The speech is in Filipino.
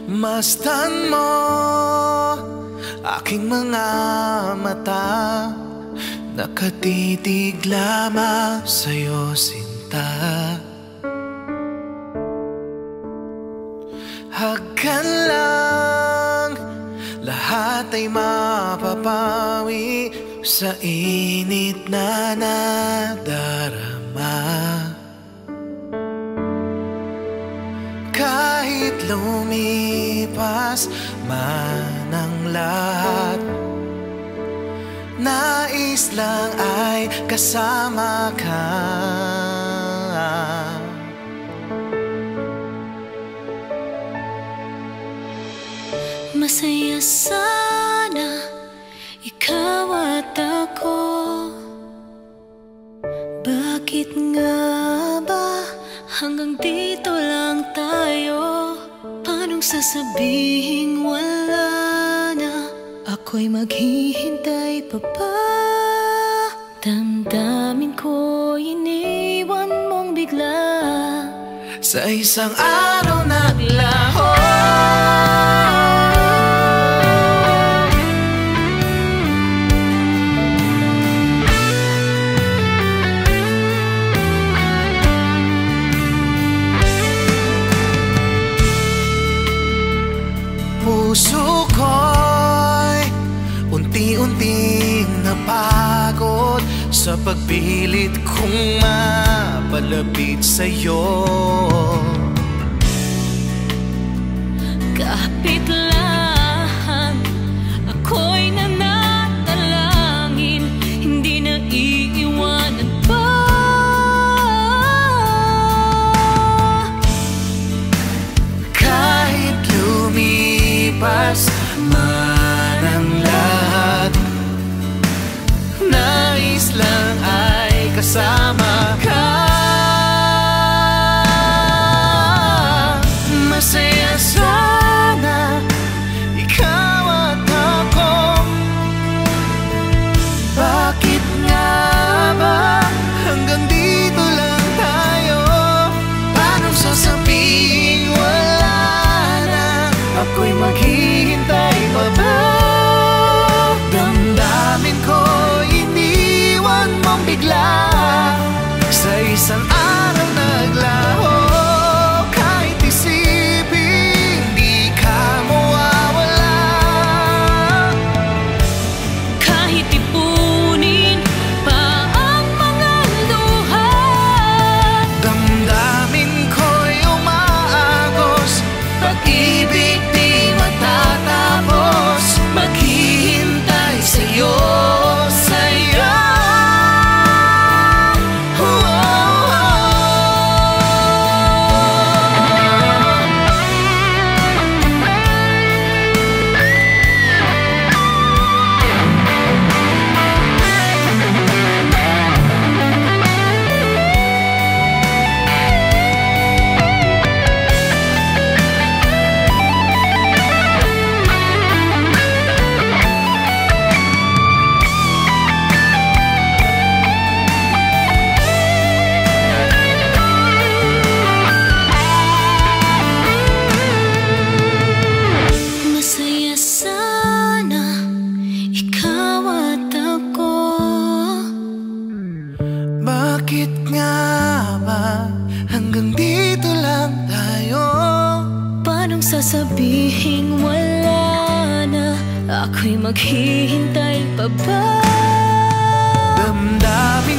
Masdan mo aking mga mata, nakatitig lamang sa'yo, sinta. Hagkan lang, lahat ay mapapawi sa init na nadarama. Kahit lumipas man ang lahat, nais lang ay kasama ka. Masaya sana ikaw at ako. Bakit nga ba hanggang dito lang tayo? Paanong sasabihing wala na? Ako'y maghihintay pa ba? Damdamin ko iniwan mong bigla Sa isang araw naglaho. Puso ko'y unti-unting napagod sa pagpilit kong mapalapit sa'yo. Kapit lang, ako'y nananalangin, hindi na iiwanan pa. Kahit lumipas man ang lahat, nais lang ay kasama ka. Masaya sana ikaw at ako. Bakit nga ba hanggang dito lang tayo? Paano sasabihin wala na? Ako'y maghihintay pa ba? Damdamin ko iniwan mong bigla sa isang araw naglaho. Kahit isipin di ka mawawala, Kahit ipunin pa ang mga luha, damdamin ko'y umaagos. Pag-ibig di matatapos, maghihintay sa'yo, sa'yo. masaya sana ikaw at ako. Bakit nga ba hanggang dito lang tayo? Paanong sasabihing wala na? Ako'y maghihintay pa ba? Damdamin